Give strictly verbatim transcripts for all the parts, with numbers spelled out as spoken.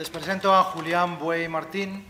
Les presento a Julián Buey Martín.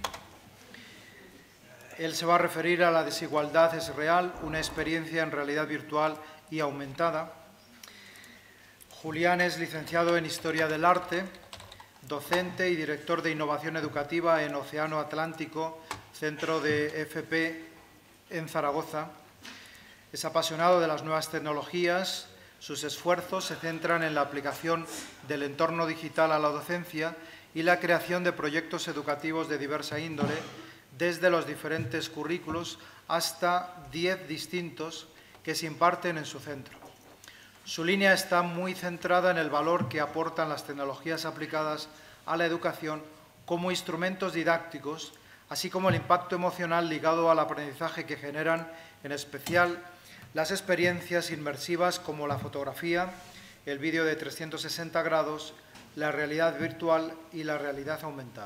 Él se va a referir a La desigualdad es real, una experiencia en realidad virtual y aumentada. Julián es licenciado en Historia del Arte, docente y director de Innovación Educativa en Océano Atlántico, Centro de F P en Zaragoza. Es apasionado de las nuevas tecnologías. Sus esfuerzos se centran en la aplicación del entorno digital a la docencia y la creación de proyectos educativos de diversa índole, desde los diferentes currículos hasta diez distintos que se imparten en su centro. Su línea está muy centrada en el valor que aportan las tecnologías aplicadas a la educación como instrumentos didácticos, así como el impacto emocional ligado al aprendizaje que generan, en especial, las experiencias inmersivas como la fotografía, el vídeo de trescientos sesenta grados, la realidad virtual y la realidad aumentada.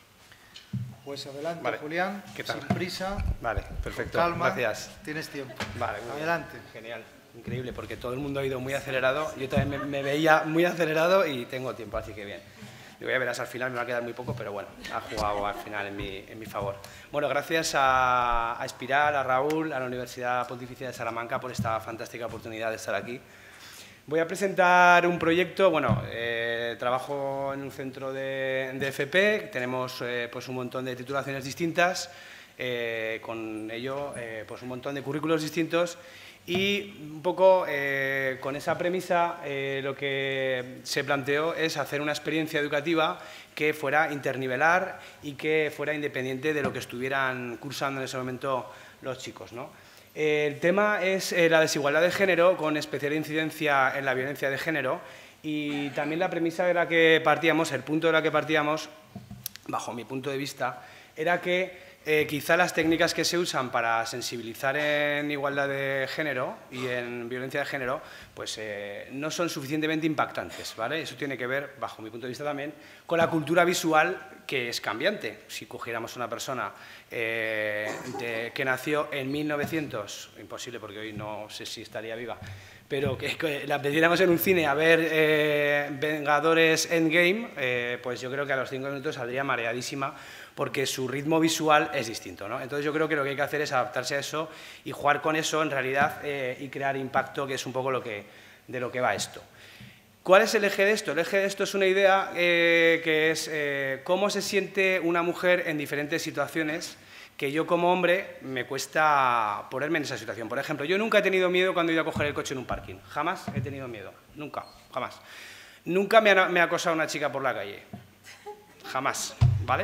Pues adelante, vale. Julián, ¿Qué tal? Sin prisa, vale, perfecto. con calma, gracias. Tienes tiempo. Vale, muy adelante. Bien. Genial, increíble, porque todo el mundo ha ido muy acelerado. Yo también me, me veía muy acelerado y tengo tiempo, así que bien. Lo voy a verás al final, me va a quedar muy poco, pero bueno, ha jugado al final en mi, en mi favor. Bueno, gracias a, a Espiral, a Raúl, a la Universidad Pontificia de Salamanca por esta fantástica oportunidad de estar aquí. Voy a presentar un proyecto. Bueno, eh, trabajo en un centro de, de F P, tenemos eh, pues un montón de titulaciones distintas, eh, con ello eh, pues un montón de currículos distintos y un poco eh, con esa premisa eh, lo que se planteó es hacer una experiencia educativa que fuera internivelar y que fuera independiente de lo que estuvieran cursando en ese momento los chicos, ¿no? El tema es eh, la desigualdad de género, con especial incidencia en la violencia de género, y también la premisa de la que partíamos, el punto de la que partíamos, bajo mi punto de vista, era que eh, quizá las técnicas que se usan para sensibilizar en igualdad de género y en violencia de género pues, eh, no son suficientemente impactantes, ¿vale? Eso tiene que ver, bajo mi punto de vista también, con la cultura visual, que es cambiante. Si cogiéramos una persona eh, de, que nació en mil novecientos, imposible porque hoy no sé si estaría viva, pero que, que la pidiéramos en un cine a ver eh, Vengadores Endgame, eh, pues yo creo que a los cinco minutos saldría mareadísima, porque su ritmo visual es distinto, ¿no? Entonces yo creo que lo que hay que hacer es adaptarse a eso y jugar con eso en realidad eh, y crear impacto, que es un poco lo que, de lo que va esto. ¿Cuál es el eje de esto? El eje de esto es una idea eh, que es eh, cómo se siente una mujer en diferentes situaciones, que yo como hombre me cuesta ponerme en esa situación. Por ejemplo, yo nunca he tenido miedo cuando he ido a coger el coche en un parking. Jamás he tenido miedo. Nunca, jamás. Nunca me ha, me ha acosado una chica por la calle. Jamás, ¿vale?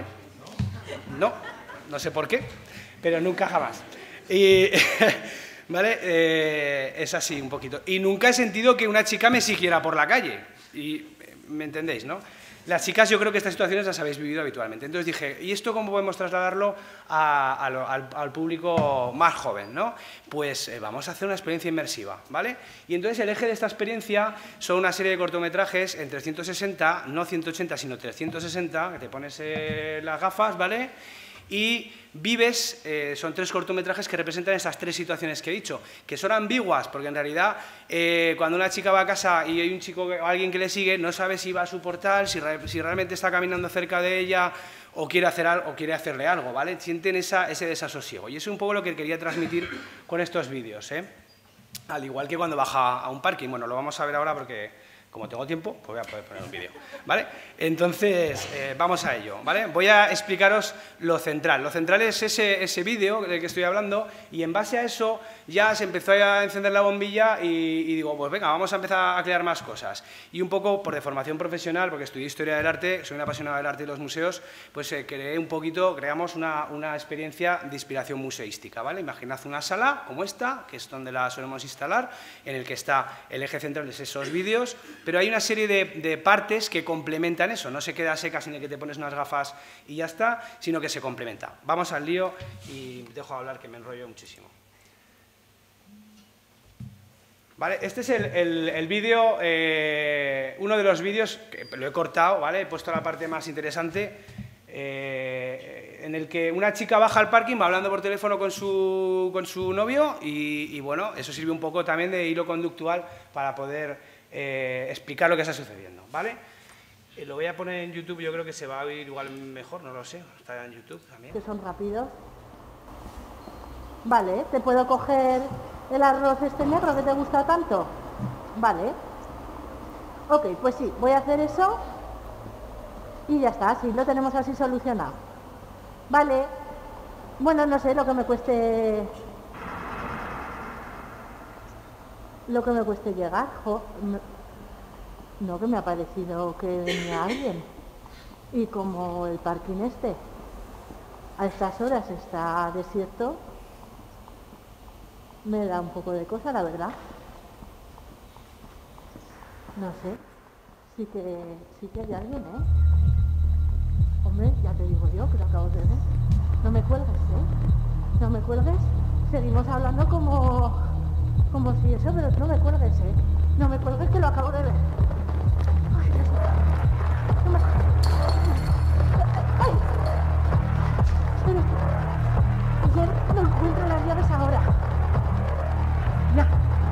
No, no sé por qué, pero nunca jamás. Y, ¿vale? Eh, es así un poquito. Y nunca he sentido que una chica me siguiera por la calle. Y, ¿me entendéis, no? Las chicas, yo creo que estas situaciones las habéis vivido habitualmente. Entonces dije, ¿y esto cómo podemos trasladarlo a, a lo, al, al público más joven, ¿no? Pues eh, vamos a hacer una experiencia inmersiva, ¿vale? Y entonces el eje de esta experiencia son una serie de cortometrajes en trescientos sesenta, no ciento ochenta, sino trescientos sesenta, que te pones eh, las gafas, ¿vale? Y vives, eh, son tres cortometrajes que representan esas tres situaciones que he dicho, que son ambiguas, porque en realidad eh, cuando una chica va a casa y hay un chico o alguien que le sigue, no sabe si va a su portal, si, re, si realmente está caminando cerca de ella o quiere, hacer algo, o quiere hacerle algo, ¿vale? Sienten esa, ese desasosiego. Y eso es un poco lo que quería transmitir con estos vídeos, ¿eh? Al igual que cuando baja a un parking. Bueno, lo vamos a ver ahora porque, como tengo tiempo, pues voy a poder poner un vídeo, ¿vale? Entonces, eh, vamos a ello, ¿vale? Voy a explicaros lo central. Lo central es ese, ese vídeo del que estoy hablando, y en base a eso ya se empezó a encender la bombilla y, y digo, pues venga, vamos a empezar a crear más cosas. Y un poco por de formación profesional, porque estudié Historia del Arte, soy un apasionado del arte y los museos, pues eh, creé un poquito, creamos una, una experiencia de inspiración museística, ¿vale? Imaginad una sala como esta, que es donde la solemos instalar, en el que está el eje central de esos vídeos, pero hay una serie de, de partes que complementan eso, no se queda seca sin el que te pones unas gafas y ya está, sino que se complementa. Vamos al lío y dejo de hablar que me enrollo muchísimo. Vale, este es el, el, el vídeo, eh, uno de los vídeos, que lo he cortado, ¿vale? He puesto la parte más interesante, eh, en el que una chica baja al parking, va hablando por teléfono con su, con su novio y, y bueno, eso sirve un poco también de hilo conductual para poder Eh, explicar lo que está sucediendo, ¿vale? Eh, lo voy a poner en YouTube, yo creo que se va a oír igual mejor, no lo sé, está en YouTube también. Que son rápidos. Vale, ¿te puedo coger el arroz este negro que te gusta tanto? Vale. Ok, pues sí, voy a hacer eso y ya está, así lo tenemos así solucionado. Vale. Bueno, no sé, lo que me cueste... Lo que me cueste llegar. Jo, me... No, que me ha parecido que venía alguien. Y como el parking este a estas horas está desierto, me da un poco de cosa, la verdad. No sé, sí que, sí que hay alguien, ¿eh? Hombre, ya te digo yo, que lo acabo de ver. No me cuelgues, ¿eh? No me cuelgues. Seguimos hablando como, como si eso, pero no me cuelgues, ¿eh? No me cuelgues, que lo acabo de ver. Ay, Dios mío. No me... ¡Ay! Espera. Ayer no encuentro las llaves ahora. Ya.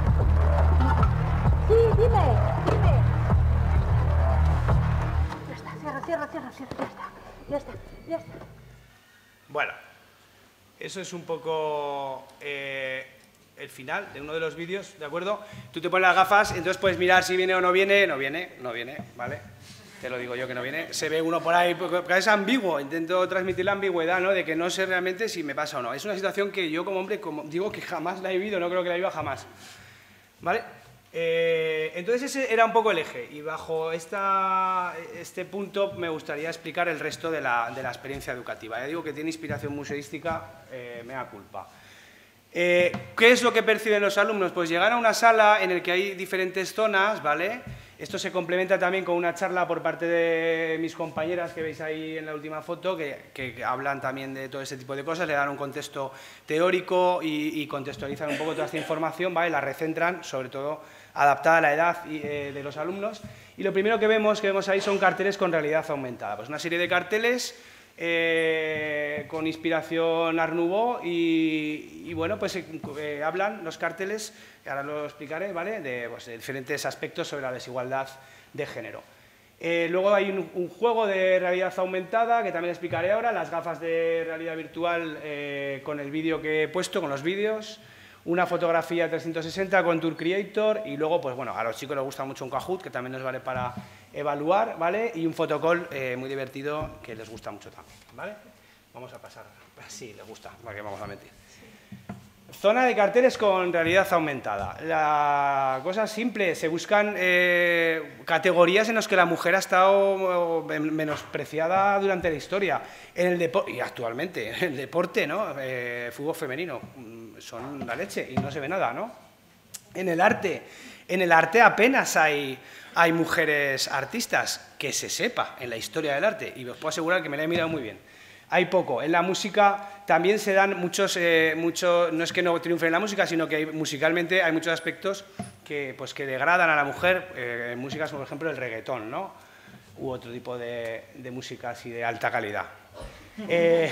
Sí, dime, dime. Ya está, cierra, cierra, cierra, cierra, ya está, ya está, ya está. Bueno, eso es un poco eh, el final de uno de los vídeos, ¿de acuerdo? Tú te pones las gafas, entonces puedes mirar si viene o no viene, no viene, no viene, ¿vale? Te lo digo yo que no viene. Se ve uno por ahí, porque es ambiguo, intento transmitir la ambigüedad, ¿no? De que no sé realmente si me pasa o no. Es una situación que yo como hombre, como digo que jamás la he vivido, no creo que la viva jamás, ¿vale? Eh, entonces ese era un poco el eje y bajo esta, este punto me gustaría explicar el resto de la, de la experiencia educativa. Ya digo que tiene inspiración museística, eh, me da culpa. Eh, ¿Qué es lo que perciben los alumnos? Pues llegar a una sala en la que hay diferentes zonas, ¿vale? Esto se complementa también con una charla por parte de mis compañeras que veis ahí en la última foto, que, que hablan también de todo ese tipo de cosas, le dan un contexto teórico y, y contextualizan un poco toda esta información, ¿vale? La recentran, sobre todo adaptada a la edad y, eh, de los alumnos. Y lo primero que vemos, que vemos ahí son carteles con realidad aumentada. Pues una serie de carteles eh, con inspiración Art Nouveau y, y bueno, pues eh, hablan los carteles, ahora lo explicaré, ¿vale? De, pues, de diferentes aspectos sobre la desigualdad de género. Eh, luego hay un, un juego de realidad aumentada que también explicaré ahora, las gafas de realidad virtual eh, con el vídeo que he puesto, con los vídeos. Una fotografía trescientos sesenta con Tour Creator y luego, pues bueno, a los chicos les gusta mucho un Kahoot, que también nos vale para evaluar, ¿vale? Y un fotocall eh, muy divertido que les gusta mucho también, ¿vale? Vamos a pasar, sí, les gusta, para que vamos a mentir. Zona de carteles con realidad aumentada. La cosa es simple, se buscan eh, categorías en las que la mujer ha estado menospreciada durante la historia. En el deporte, y actualmente, en el deporte, ¿no? Eh, fútbol femenino, son la leche y no se ve nada, ¿no? En el arte, en el arte apenas hay, hay mujeres artistas, que se sepa en la historia del arte, y os puedo asegurar que me la he mirado muy bien. Hay poco. En la música también se dan muchos, eh, muchos, no es que no triunfen en la música, sino que hay, musicalmente hay muchos aspectos que, pues, que degradan a la mujer, eh, en músicas como por ejemplo el reggaetón, ¿no? U otro tipo de, de música así de alta calidad. Eh,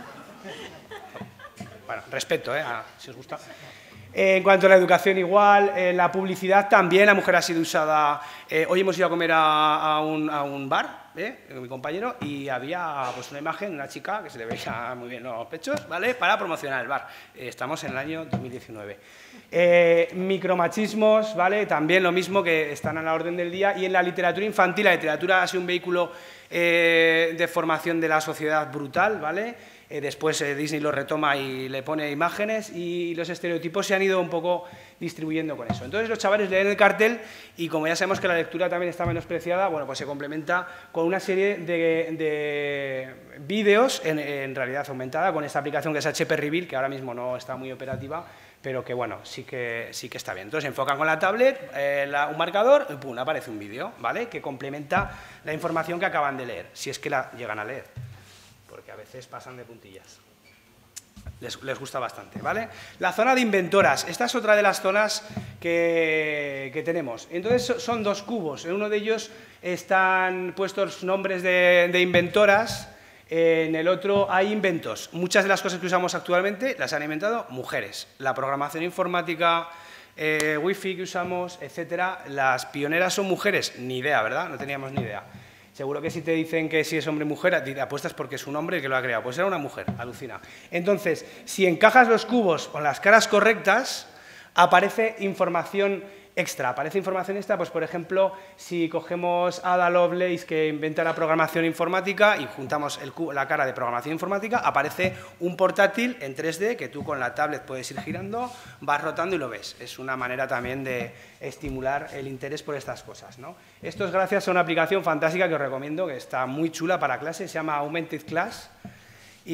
bueno, respeto, ¿eh? A, si os gusta. Eh, en cuanto a la educación igual, eh, la publicidad también, la mujer ha sido usada. Eh, hoy hemos ido a comer a, a, un, a un bar, ¿eh? Con mi compañero, y había pues una imagen, una chica que se le veía muy bien los pechos, ¿vale? Para promocionar el bar. Eh, estamos en el año dos mil diecinueve. Eh, micromachismos, ¿vale? También lo mismo, que están a la orden del día. Y en la literatura infantil, la literatura ha sido un vehículo eh, de formación de la sociedad brutal, ¿vale? Eh, después eh, Disney lo retoma y le pone imágenes y los estereotipos se han ido un poco distribuyendo con eso. Entonces los chavales leen el cartel y como ya sabemos que la lectura también está menospreciada, bueno, pues se complementa con una serie de, de vídeos en, en realidad aumentada con esta aplicación que es H P Reveal, que ahora mismo no está muy operativa, pero que bueno, sí que, sí que está bien. Entonces enfocan con la tablet, eh, la, un marcador y pum, aparece un vídeo, ¿vale? Que complementa la información que acaban de leer, si es que la llegan a leer, porque a veces pasan de puntillas. Les, les gusta bastante, ¿vale? La zona de inventoras, esta es otra de las zonas que, que tenemos. Entonces son dos cubos, en uno de ellos están puestos nombres de, de inventoras, en el otro hay inventos. Muchas de las cosas que usamos actualmente las han inventado mujeres. La programación informática, eh, wifi que usamos, etcétera, las pioneras son mujeres, ni idea, ¿verdad? No teníamos ni idea. Seguro que si te dicen que si es hombre o mujer, apuestas porque es un hombre el que lo ha creado. Pues era una mujer, alucina. Entonces, si encajas los cubos con las caras correctas, aparece información extra. Aparece información extra, pues por ejemplo, si cogemos a Ada Lovelace, que inventa la programación informática, y juntamos el cubo, la cara de programación informática, aparece un portátil en tres D que tú con la tablet puedes ir girando, vas rotando y lo ves. Es una manera también de estimular el interés por estas cosas, ¿no? Esto es gracias a una aplicación fantástica que os recomiendo, que está muy chula para clases, se llama Augmented Class, y,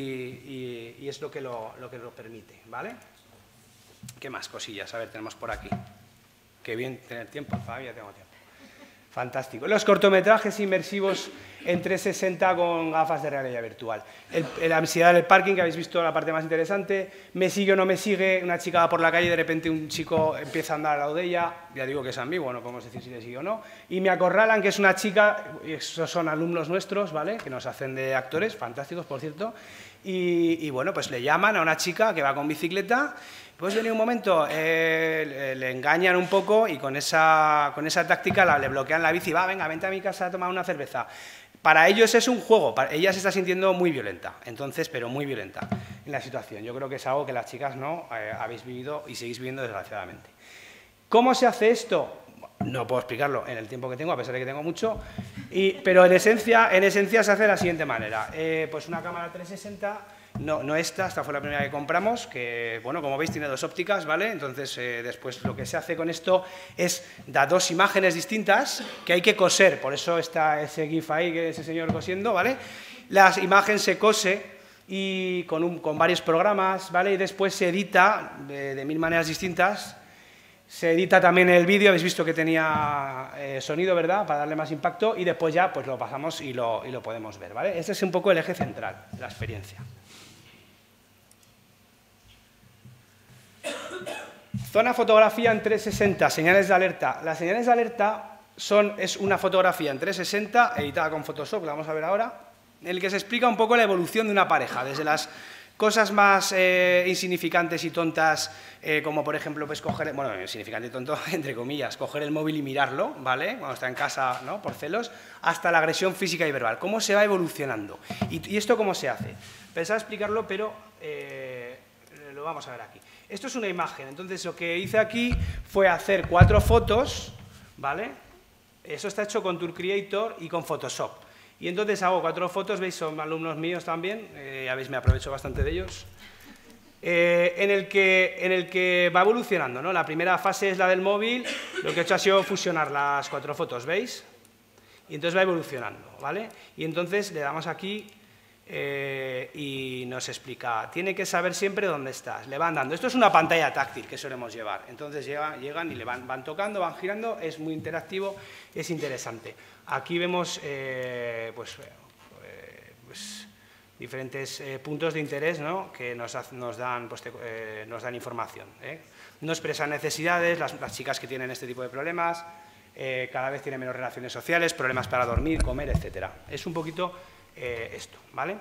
y, y es lo que lo, lo que lo permite, ¿vale? ¿Qué más cosillas? A ver, tenemos por aquí. Qué bien tener tiempo, todavía tengo tiempo. Fantástico. Los cortometrajes inmersivos en trescientos sesenta con gafas de realidad virtual. El, la ansiedad del parking, que habéis visto la parte más interesante. Me sigue o no me sigue, una chica va por la calle y de repente un chico empieza a andar al lado de ella, ya digo que es ambiguo, no podemos decir si le sigue o no. Y me acorralan, que es una chica, y esos son alumnos nuestros, ¿vale? Que nos hacen de actores, fantásticos, por cierto. Y, y bueno, pues le llaman a una chica que va con bicicleta. Pues venir un momento, eh, le, le engañan un poco y con esa, con esa táctica la, le bloquean la bici, va, venga, vente a mi casa a tomar una cerveza. Para ellos es un juego, para, ella se está sintiendo muy violenta, entonces, pero muy violenta en la situación. Yo creo que es algo que las chicas no eh, habéis vivido y seguís viviendo desgraciadamente. ¿Cómo se hace esto? No puedo explicarlo en el tiempo que tengo, a pesar de que tengo mucho, y, pero en esencia, en esencia se hace de la siguiente manera. Eh, pues una cámara trescientos sesenta... No, no esta, esta fue la primera que compramos, que, bueno, como veis tiene dos ópticas, ¿vale? Entonces, eh, después lo que se hace con esto es dar dos imágenes distintas que hay que coser, por eso está ese gif ahí, que ese señor cosiendo, ¿vale? La imagen se cose y con, un, con varios programas, ¿vale? Y después se edita de, de mil maneras distintas. Se edita también el vídeo, habéis visto que tenía eh, sonido, ¿verdad?, para darle más impacto, y después ya pues lo pasamos y lo, y lo podemos ver, ¿vale? Este es un poco el eje central de la experiencia. Zona fotografía en trescientos sesenta, señales de alerta. Las señales de alerta son, es una fotografía en trescientos sesenta, editada con Photoshop, la vamos a ver ahora, en el que se explica un poco la evolución de una pareja, desde las cosas más eh, insignificantes y tontas, eh, como por ejemplo, pues coger, bueno, insignificante y tonto, entre comillas, coger el móvil y mirarlo, ¿vale?, cuando está en casa, ¿no?, por celos, hasta la agresión física y verbal. ¿Cómo se va evolucionando? ¿Y, y esto cómo se hace? Pensaba explicarlo, pero eh, lo vamos a ver aquí. Esto es una imagen, entonces lo que hice aquí fue hacer cuatro fotos, ¿vale? Eso está hecho con Tour Creator y con Photoshop. Y entonces hago cuatro fotos, veis, son alumnos míos también, eh, ya veis, me aprovecho bastante de ellos, eh, en, el que, en el que va evolucionando, ¿no? La primera fase es la del móvil, lo que he hecho ha sido fusionar las cuatro fotos, ¿veis? Y entonces va evolucionando, ¿vale? Y entonces le damos aquí... Eh, y nos explica, tiene que saber siempre dónde estás, le van dando, esto es una pantalla táctil que solemos llevar, entonces llegan, llegan y le van, van tocando, van girando, es muy interactivo, es interesante. Aquí vemos eh, pues, eh, pues, diferentes eh, puntos de interés, ¿no?, que nos, nos, dan, pues, te, eh, nos dan información, ¿eh? No expresan necesidades, las, las chicas que tienen este tipo de problemas, eh, cada vez tienen menos relaciones sociales, problemas para dormir, comer, etcétera. Es un poquito... Eh, esto, ¿vale?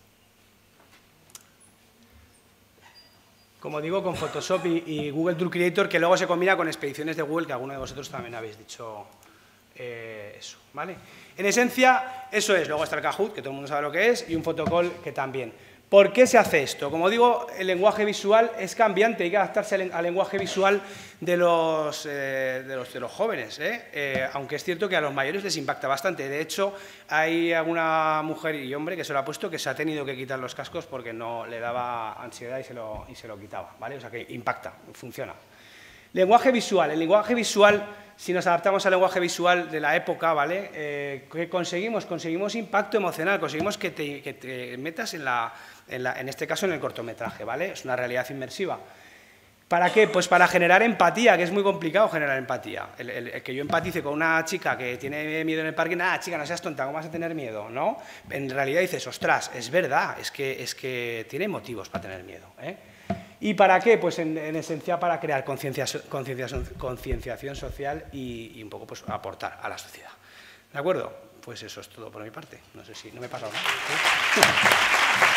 Como digo, con Photoshop y, y Google Tour Creator, que luego se combina con expediciones de Google, que alguno de vosotros también habéis dicho eh, eso, ¿vale? En esencia, eso es. Luego está el Kahoot, que todo el mundo sabe lo que es, y un photocall, que también. ¿Por qué se hace esto? Como digo, el lenguaje visual es cambiante, hay que adaptarse al, al lenguaje visual de los, eh, de los, de los jóvenes, ¿eh? Eh, aunque es cierto que a los mayores les impacta bastante. De hecho, hay alguna mujer y hombre que se lo ha puesto que se ha tenido que quitar los cascos porque no le daba ansiedad y se lo, y se lo quitaba, ¿vale? O sea que impacta, funciona. Lenguaje visual. El lenguaje visual, si nos adaptamos al lenguaje visual de la época, ¿vale? Eh, ¿Qué conseguimos? Conseguimos impacto emocional, conseguimos que te, que te metas en la... En, la, en este caso en el cortometraje, ¿vale? Es una realidad inmersiva. ¿Para qué? Pues para generar empatía, que es muy complicado generar empatía. El, el, el que yo empatice con una chica que tiene miedo en el parque, nada, chica, no seas tonta, ¿cómo vas a tener miedo? ¿No? En realidad dices, ostras, es verdad, es que, es que tiene motivos para tener miedo, ¿eh? ¿Y para qué? Pues en, en esencia para crear concienciación social y, y un poco pues aportar a la sociedad. ¿De acuerdo? Pues eso es todo por mi parte. No sé si no me he pasado nada, ¿sí?